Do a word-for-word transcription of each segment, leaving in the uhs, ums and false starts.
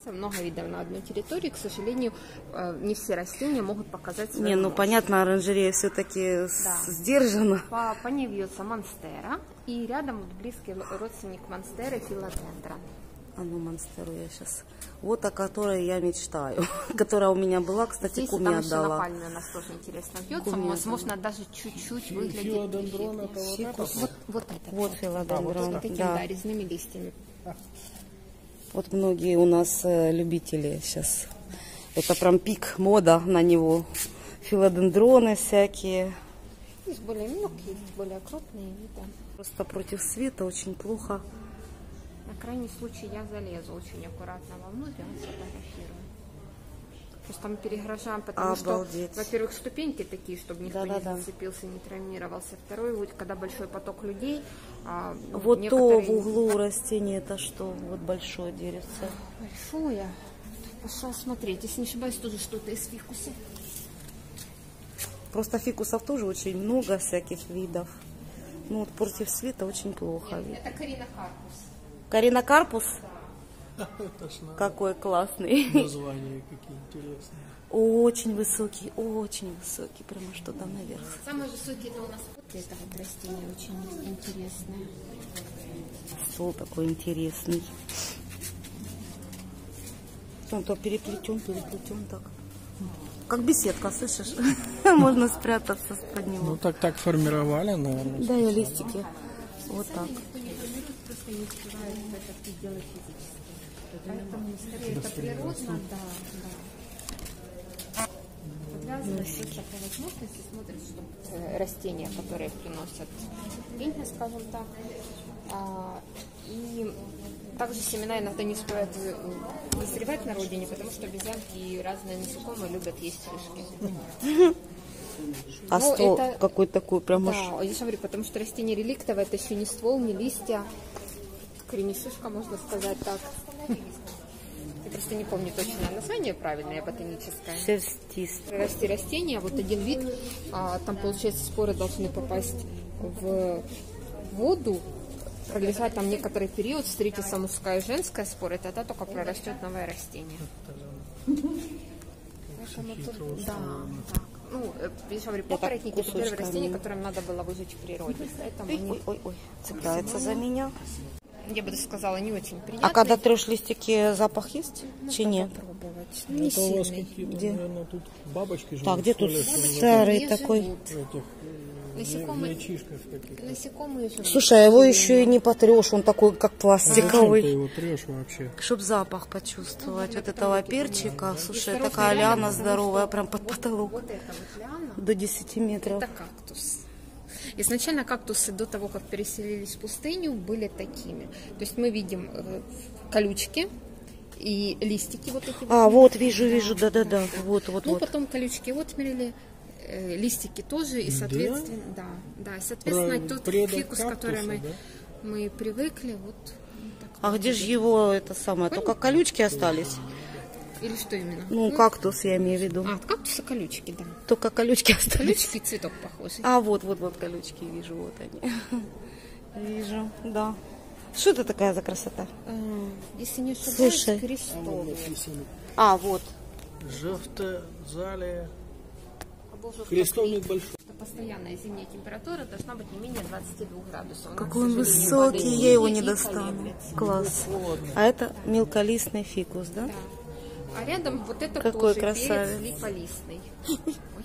Много видов на одной территории, к сожалению, не все растения могут показать свою Не, ну мощь. понятно, оранжерея все-таки Да. сдержана. По, по ней вьется монстера, и рядом вот близкий родственник монстеры филодендрон. А ну, монстеру я сейчас. Вот о которой я мечтаю. Которая у меня была, кстати, Здесь куме там еще отдала. напальная у нас тоже интересно вьется. Куме Возможно, даже чуть-чуть выглядит Филодендрон это эффектнее. вот это? Вот, вот это. Вот вот. филодендрон, Вот такими, да. да, резными листьями. Вот многие у нас э, любители сейчас. Это прям пик, мода на него. Филодендроны всякие. Есть более мелкие, есть более крупные виды. Просто против света очень плохо. На крайний случай я залезу очень аккуратно вовнутрь, я сфотографирую. Просто мы перегружаем, потому Обалдеть. что, во-первых, ступеньки такие, чтобы никто Да-да-да. не зацепился, не травмировался. Второй, вот, когда большой поток людей, а, Вот некоторые... то в углу растения, это что? Вот большое деревце. Большое. Пошла смотреть. Если не ошибаюсь, тоже что-то из фикуса. Просто фикусов тоже очень много всяких видов. Ну вот против света очень плохо. Это коринокарпус. Коринокарпус? Это ж надо. Какой классный. Названия какие интересные. Очень высокий, очень высокий. Прямо что там наверх. Самый высокий это у нас вот это вот растение очень интересное. Стол такой интересный. Он то переплетен, переплетен так. Как беседка, слышишь? Можно спрятаться под него. Ну так так формировали, наверное. Да, и листики. Вот так. Просто не успевают это делать физически. Поэтому скорее это природно, да, да. Подвязывается по возможности, смотрит, что э, растения, которые приносят деньги, скажем так. А, и также семена иногда не успевают вызревать на родине, потому что обезьянки и разные насекомые любят есть шишки. А Ну, ствол это- какой такой, прям уж. Да, я же говорю, потому что растение реликтовое, это еще не ствол, не листья. Коренешишка, можно сказать так. Я просто не помню точное название правильное, ботаническое. Шерстистый. Расти растения, вот один вид, а, там, получается, споры должны попасть в воду, пролежать там некоторый период, встретится мужская и женская спора, и тогда только прорастет новое растение. Поэтому тут, да, так. Ну, э, я же говорю, папоротники это первое кусочками. растение, которое надо было выжечь в природе. Поэтому Ой, они, ой, ой, ой, цепляется за меня. я бы даже сказала, не очень приятные. А когда трешь листики, запах есть? Чи нет? Попробовать. Не Это у вас сильный. какие-то, Где? наверное, тут бабочки живут. Так, где что тут ли, что ли, старый Не такой? живут. в этих Насекомые, ячишках каких-то. насекомые живут. Слушай, а его еще и не потрешь, он такой, как Зачем ты пластиковый. его трешь вообще? Чтоб запах почувствовать вот этого потому перчика. Слушай, осторожно такая рядом, ляна потому здоровая, что прям под потолок. Вот это вот лиана, До десяти метров. это кактус. Изначально кактусы до того, как переселились в пустыню, были такими. То есть мы видим э, колючки и листики вот эти. А, вот, вижу, вижу, да-да-да. Вот, вот, Ну, вот. потом колючки отмерили, э, листики тоже, и, соответственно, да, да, и, соответственно, Про- тот предок фикус, который кактуса, мы, да? мы привыкли, вот, вот так. А где же его, это самое, только колючки остались? Или что именно? Ну, кактус я имею в виду. А, от кактуса колючки, да. Только колючки остались. Колючки и цветок похожий. А, вот, вот, вот колючки вижу, вот они. Вижу, да. Что это такая за красота? А, если не ошибаюсь, Слушай. крестовый. Написано. А, вот. Жовто-залия. Обожжённый Крестовник клей. большой. Постоянная зимняя температура должна быть не менее двадцати двух градусов. Она, Какой он к сожалению, высокий, падает я его ниже не и достану. колеблется. Класс. А это мелколистный фикус, да? Да. А рядом вот это Какой тоже красавец. перец липолистный. Ой,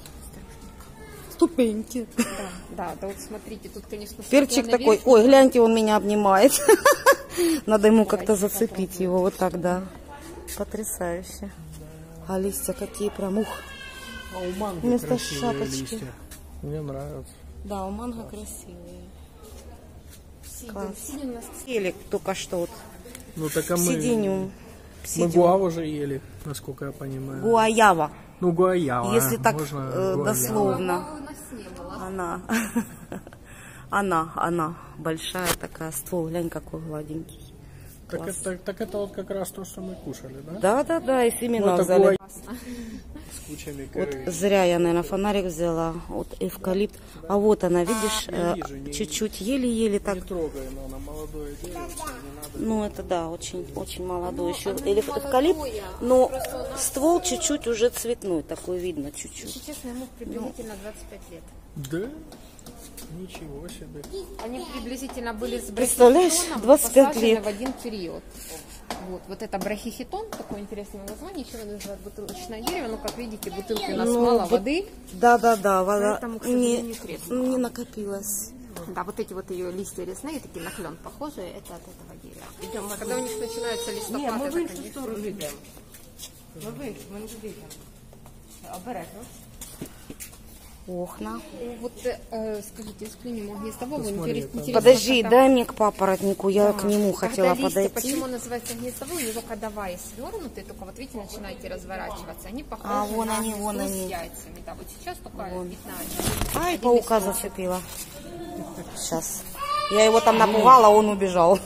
Ступеньки. да, да, да, вот смотрите, тут, конечно, Перчик стеклянный такой. верх. Ой, гляньте, он меня обнимает. Надо ему как-то Давайте зацепить попробуем. его. Вот так, да. Потрясающе. А листья какие прям, ух. А у манго Вместо красивые шапочки. листья. Мне нравится. Да, у манго красивые. Сидим, Класс. сидим у нас. Ели только что вот. Ну так а мы, Сиденью. мы гуаву же ели, насколько я понимаю. Гуаява. Ну гуаява. Если так можно э, гуаява. дословно. Мама у нас не было. Она. Она, она. Большая такая. Ствол, глянь, какой гладенький. Так Класс. это, так это вот как раз то, что мы кушали, да? Да, да, да, и семена Вот взяли. такой Классно. с кучами Вот коры. зря я, наверное, фонарик взяла. Вот эвкалипт. А вот она, видишь, Я э, вижу, не- чуть-чуть еле-еле так. Не трогай, но она молодое дерево, не надо. Ну, это да, очень, очень молодой еще. оно Или не эвкалипт, молодое, но просто у нас- ствол чуть-чуть уже цветной, такой видно Если чуть-чуть. честно, ему приблизительно двадцать пять лет. Да? Ничего себе. Они приблизительно были с Представляешь, брахихитоном двадцать пять посажены лет. в один период. Вот, вот это брахихитон, такое интересное название, еще его называют бутылочное дерево, но, как видите, бутылки у нас Ну, мало вот- воды, Да, да, да, вода поэтому, к не, сожалению, треснула. не накопилась. Да, вот эти вот ее листья резные, такие на клен похожие, это от этого дерева. Идем, когда у них начинается листопад, Ні, ми в это, іншу конечно, сторону йдемо. Ми в іншу, ми не туди йдемо. Обережно. Охна. Вот, э, скажите, из пленного гнездового Посмотри, интерес- там. интересно, Подожди, когда- дай мне к папоротнику, я Да. к нему Когда хотела листья, подойти. Почему он называется гнездовой? У него кадовая свернутые, только вот видите, начинаете разворачиваться. Они похожи А, вон на они, вон гнездо с они. яйцами. Да, вот сейчас только видна. Ай, один паука листочек. зацепила. Сейчас. Я его там напугала, он убежал.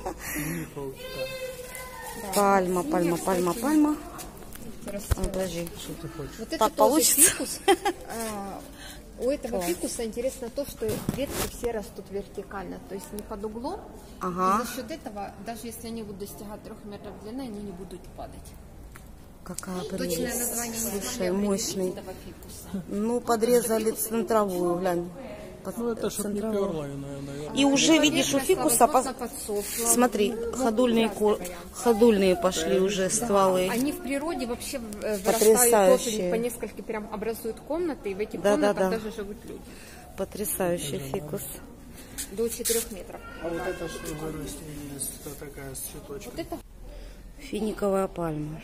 Пальма, пальма, пальма, пальма. Растет. Ой, подожди. Что ты хочешь? Вот это Так тоже получится? фикус. А, У этого фикуса интересно то, что ветки все растут вертикально, то есть не под углом. Ага. И за счет этого, даже если они будут достигать трех метров длины, они не будут падать. Какая Точное прелесть. название не Слушай, смогли определить мощный. этого фикуса. Ну, подрезали центровую, глянь. Под- Ну это чтоб не центровую. перло, наверное. И уже, видишь, у фикуса, Возможно, пос- подсохло. смотри, Ну, ходульные, разные ко- варианты. ходульные пошли уже стволы. Они в природе вообще э, вырастают Потрясающие. тоже по несколько, прям образуют комнаты, и в этих Да, да, комнатах да. даже живут люди. Потрясающий фикус. До четырех метров. А вот это что за растительность? Это такая с цветочком. Вот это Финиковая пальма.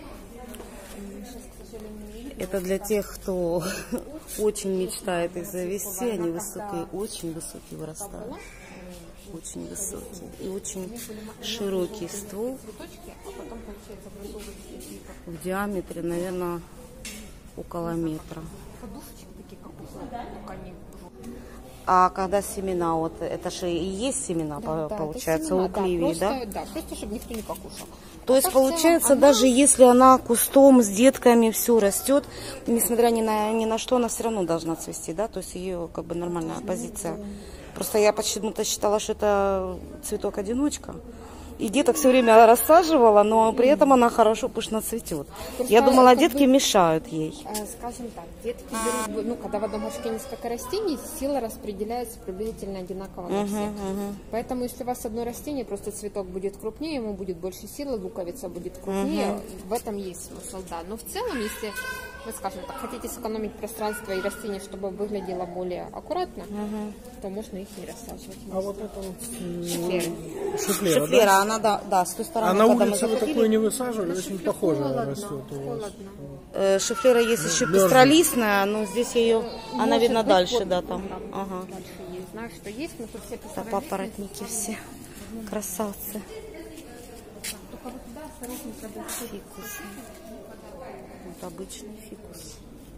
Это для тех, кто очень мечтает их завести. Они высокие, очень высокие вырастают. Очень высокие. И очень широкий ствол. цветочки, а потом получается образовываются В диаметре, наверное, около метра. подушечки такие, как у только они А когда семена, вот это же и есть семена, по- Да, получается, это семена, у кливии, да? да? Просто, да, просто чтобы никто не покушал. То А есть так в целом получается, она- даже если она кустом с детками все растет, несмотря ни на, ни на что, она все равно должна цвести, да? То есть ее как бы нормальная позиция. Просто я почему-то считала, что это цветок-одиночка. И деток все время рассаживала, но при этом она хорошо пышно цветет. Я Просто думала, как детки бы- мешают ей. Э, Скажем так, детки берут, ну, когда в одном горшке несколько растений, сила распределяется приблизительно одинаково на всех. Поэтому, если у вас одно растение, просто цветок будет крупнее, ему будет больше силы, луковица будет крупнее, в этом есть смысл, да. Но в целом, если вы, скажем так, хотите сэкономить пространство и растения, чтобы выглядело более аккуратно, то можно их не рассаживать. А вот это вот Шиферы. шифлера, да? Шифлера, она, да, да, с той стороны, А на когда мы улице вы заходили, такую не высаживали? Очень похоже Холодно, растет у вас. холодно. э, шифлера есть еще Мерзнет. пестролистная, но здесь ее, она Может видно быть, дальше, вот да, там. там Ага. Дальше есть. Знаю, что есть, но тут все Да, пестролистные. папоротники все. Красавцы. Только вот туда осторожненько дальше. Фикус. Вот обычный фикус.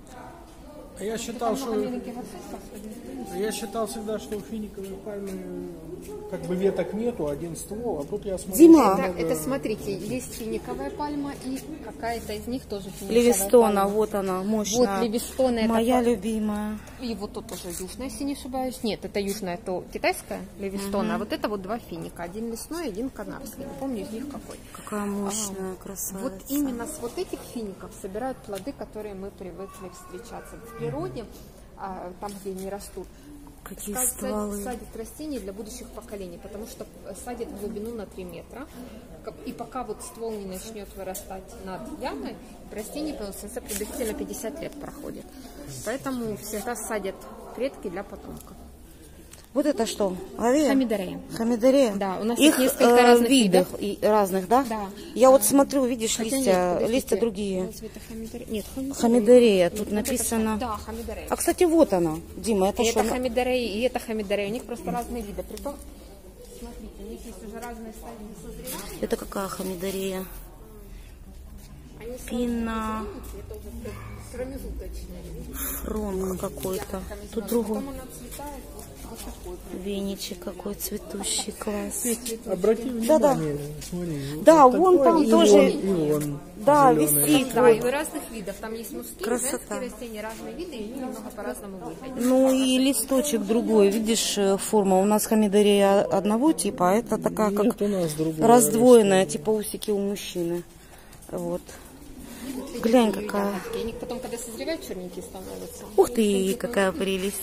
А я считал, что Маленький горшочек, господи. я считал всегда, что у финиковой пальмы как бы веток нету, один ствол, а тут я смотрю. Дима! что Это, много- это, смотрите, есть финиковая пальма и какая-то из них тоже финиковая Ливистона, пальма. вот она, Вот мощная. ливистона, это Моя па- любимая. И вот тут тоже южная, если не ошибаюсь. Нет, это южная, то китайская ливистона, а вот это вот два финика. Один лесной, один канарский. Не помню из них какой. Какая мощная красавица. Вот именно с вот этих фиников собирают плоды, которые мы привыкли встречаться в природе, а, там, где они растут. Какие Сад- стволы. Садят растения для будущих поколений, потому что садят в глубину на три метра. Как- И пока вот ствол не начнет вырастать над ямой, растение плодоносится приблизительно пятьдесят лет проходит. Поэтому всегда садят клетки для потомка. Вот это что? Авея? Хамидорея. Хамидорея? Да, у нас их их несколько э, разных видов. И, разных, да? Да. Я вот смотрю, видишь, Хотя листья, нет, подождите, листья другие. разве это хамидорея? Нет, хамидорея. Хамидорея, тут Вот это написано. ха- да, хамидорея. А, кстати, вот она. Дима, это И что? это хамидорея, и это хамидорея. У них просто разные виды. Притом, смотрите, у них есть уже разные стадии созревания. Это какая хамидорея? Они Альпина. Фронт какой-то. Тут другой. Веничек какой цветущий, класс. Обрати внимание, Да, да. смотри. Да, вот вон такой, там и тоже. вон, и вон Да, зеленый. висит. Да, Вот. и разных видов. Там есть мужские, Красота. женские растения, разные виды, и они немного по-разному выглядят. Ну и листочек другой, видишь, э, форма. У нас хамидория одного типа, а это такая как Нет, у нас другое раздвоенная, типа усики у мужчины. Вот. Глянь, Такие какая. ягодки. Они потом, когда созревают, черненькие становятся. Ух ты, какая прелесть.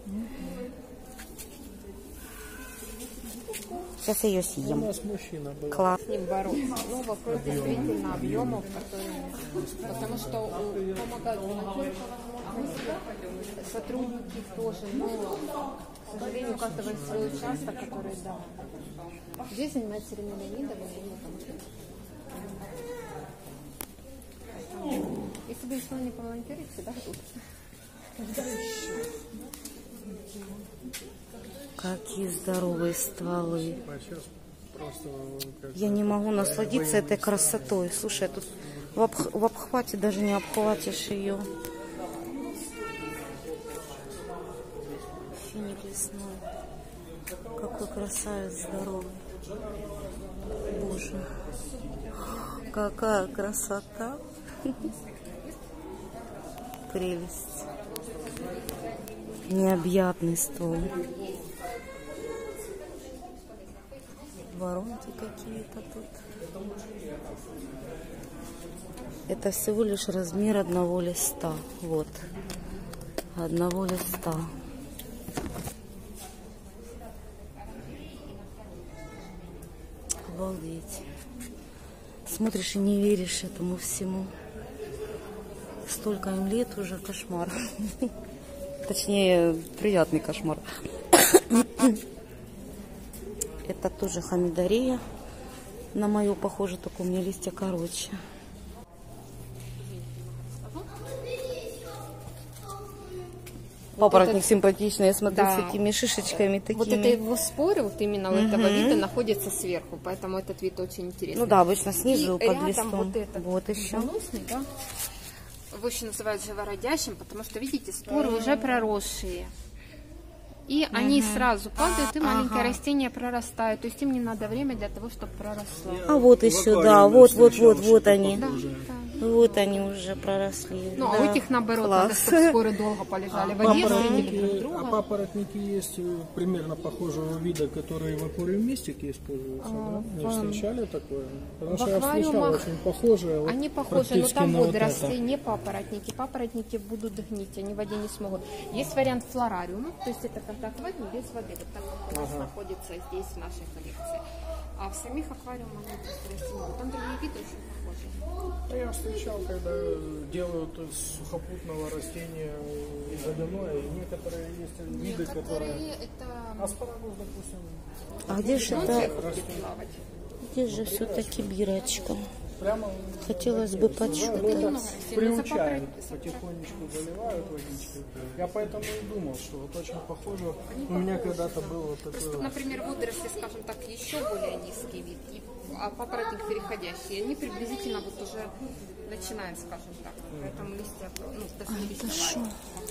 Сейчас я ее У съем. нас мужчина был. Класс. С ним бороться. Ну, вопрос действительно объемов, которые... Потому что у помогают сотрудники тоже, но, к сожалению, у каждого есть свой участок, который, да. Здесь занимается Ирина Леонидовна, поэтому... Если бы еще не поволонтерить, всегда тут. Какие здоровые стволы. А сейчас просто как Я не могу насладиться этой красотой. Слушай, тут в, обх- в обхвате даже не обхватишь ее. Финик лесной. Какой красавец здоровый. Боже. Какая красота. Прелесть. Необъятный ствол. Воронки какие-то тут. Это всего лишь размер одного листа. Вот. Одного листа. Обалдеть. Смотришь и не веришь этому всему. Столько им лет уже, кошмар. Точнее, приятный кошмар. Это тоже хамидория. На мою похоже, только у меня листья короче. Папоротник этот- симпатичный, я смотрю, Да. с такими шишечками такими. Вот это его споры, вот именно у этого вида, находится сверху, поэтому этот вид очень интересный. Ну да, обычно снизу И под рядом листом. вот этот Вот еще. заносный, да, его еще называют живородящим, потому что, видите, споры уже проросшие. И они сразу падают, и маленькое растение прорастает. То есть им не надо время для того, чтобы проросло. А вот еще, да, вот, вот, вот, вот они. Да, да. Вот они уже проросли. Ну, да. а у этих, наоборот, надо, Класс. чтобы споры долго полежали в воде, встретили друг Папоротники, друга. а папоротники есть э, примерно похожего вида, которые в аквариумистике используются, да? Не встречали такое? Потому в что я встречал аквариумах очень похожее. вот Они похожи, но практически там на вот вот это. росли не папоротники. Папоротники будут гнить, они в воде не смогут. Есть вариант флорариума, то есть это когда аквариум без воды, вот так как у нас находится здесь в нашей коллекции. А в самих аквариумах они просто расти не будут. Там другие виды очень похожи. А я встречал, когда делают из сухопутного растения водяное, и некоторые есть виды, которые... Некоторые это... Аспарагус, допустим, А где же Он это, сверху будет плавать. где же все-таки бирочка? прямо Хотелось бы ну, почувствовать. это Сильно приучают, запапороть- потихонечку заливают водичкой. Я поэтому и думал, что вот очень похоже. У меня когда-то было вот Просто, такое... например, водоросли, скажем так, еще более низкий вид, и, а папоротник переходящий. Они приблизительно вот уже начинают, скажем так. Поэтому листья, ну, даже не листья,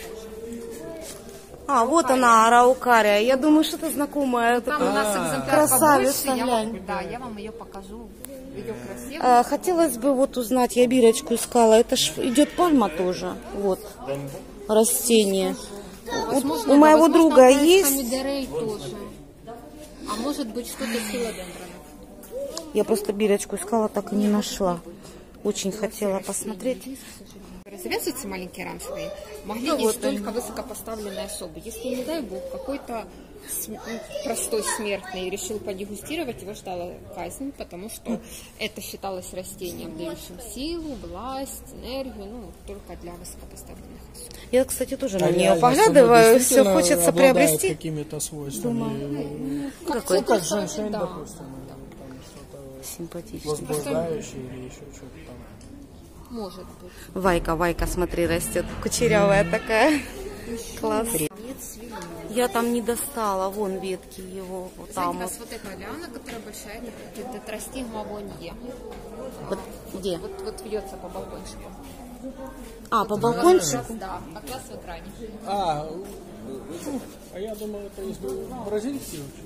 А, вот она, араукария. Я думаю, что-то знакомое. там у нас экземпляр Красавица, побольше, я вам, глянь. да, я вам ее покажу. Ее красиво. А, хотелось бы вот узнать, я бирочку искала. Это ж идет пальма тоже. Вот. Растение. Возможно, у моего возможно, друга одна из есть. хамидорей тоже. А может быть что-то с филодендронов. Я просто бирочку искала, так и не нашла. Очень хотела посмотреть. Завязываются маленькие рамсовые, могли Ну, есть вот только высокопоставленные особы. Если, не дай бог, какой-то см- ну, простой смертный решил подегустировать, его ждала казнь, потому что это считалось растением, дающим силу, власть, энергию, ну, только для высокопоставленных особ. Я, кстати, тоже на А нее реально поглядываю. само Все действительно хочется обладает приобрести. какими-то свойствами. Какой Ну, как женьшень, да. допустим, или там что-то симпатичный. возбуждающее или еще что-то там. Может быть. Вайка, Вайка, смотри, растет. Кучерявая такая. Класс. Несколько цвели. Я там не достала, вон ветки его, вот там вот. Знаете, вот эта лиана, которая большая, это тетрастигма вонье. Вот где? Вот, вот вьется по балкончику. А, по Вот балкончику? как раз, да, как раз в экране. А, ну, а я думал, это из бразильские вообще.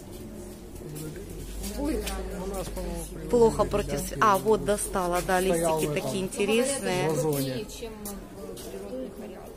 У нас, по-моему, Плохо против... св- А, вот достала, да, Стоял листики в этом. такие интересные. Крупнее, чем в природных ареалах.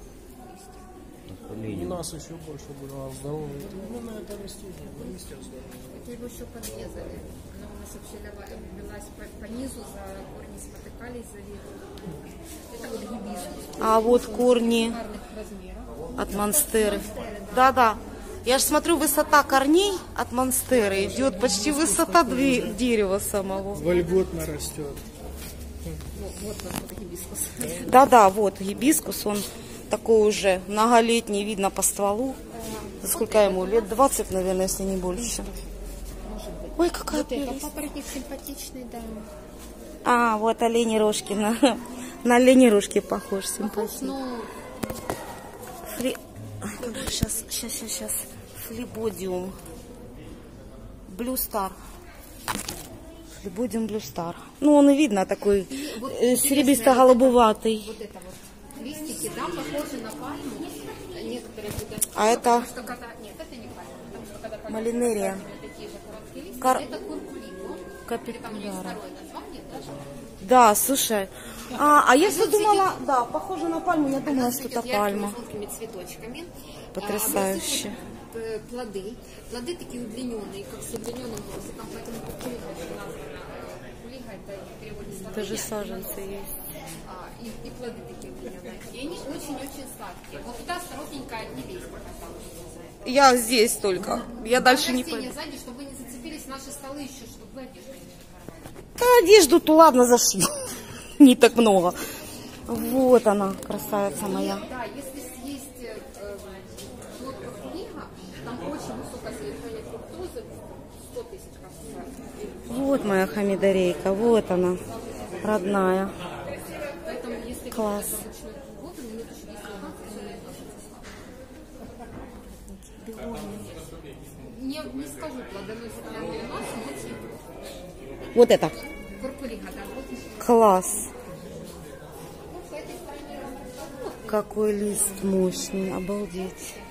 у нас еще больше было здоровых. Именно это растение, ну, естественно. Это его еще подрезали. Она у нас вообще велась по, по низу, за корни спотыкались, за ветви. Это вот гибискус. А вот корни Гарных размеров. от монстеры. Да-да. Я же смотрю, высота корней от монстеры идет почти высота две- дерева самого. Вольготно растет. Вот, вот, вот гибискус. Да-да, вот гибискус, он такой уже многолетний, видно по стволу. Сколько ему? Лет двадцать, наверное, если не больше. Ой, какая Вот это прелесть. папоротник симпатичный, да. А, вот олени рожки. На, на олени рожки похож, симпатичный. Ну, Фли... Сейчас, сейчас, сейчас, сейчас. Флебодиум. Блю Стар. Флебодиум Блю Стар. Ну, он и видно такой вот э, серебристо-голубоватый. вот это вот листики, да, похожи на пальму. Некоторые туда... А это Потому что когда... Нет, это не пальма. Потому что когда пальма малинерия. такие же короткие листья, Кар- это куркулико. Там есть Капитуляра. второе название даже. Да, слушай. А, а я все думала, да, похоже на пальму, я думала, что это Яркими пальма. желтыми цветочками. Потрясающе. А, э, плоды. Плоды такие удлиненные, как с удлиненным носиком, поэтому кукулиха еще названа. Кукулиха это в переводе с латыни. Даже саженцы есть. А, и, и плоды такие удлиненные. И они очень-очень сладкие. Вот туда осторожненько не лезь, пожалуйста. Я здесь только. Я дальше не Растения пойду. сзади, чтобы вы не зацепились наши столы еще, чтобы вы одежду не порвали. Да, одежду-то ладно зашли. Не так много. Вот она, красавица моя. Да, если съесть э, э, плод куркулиха, там очень высокое содержание фруктозы, сто тысяч капсуль. Вот моя хамидорейка, вот она, родная. Поэтому если Класс. ручной воду, минут еще десять пятнадцать. Не, не скажу плодоносительный у нас, но типа. Вот это. Куркулиха, да, вот еще. Класс. Вот по этой стороне. Какой лист мощный, обалдеть.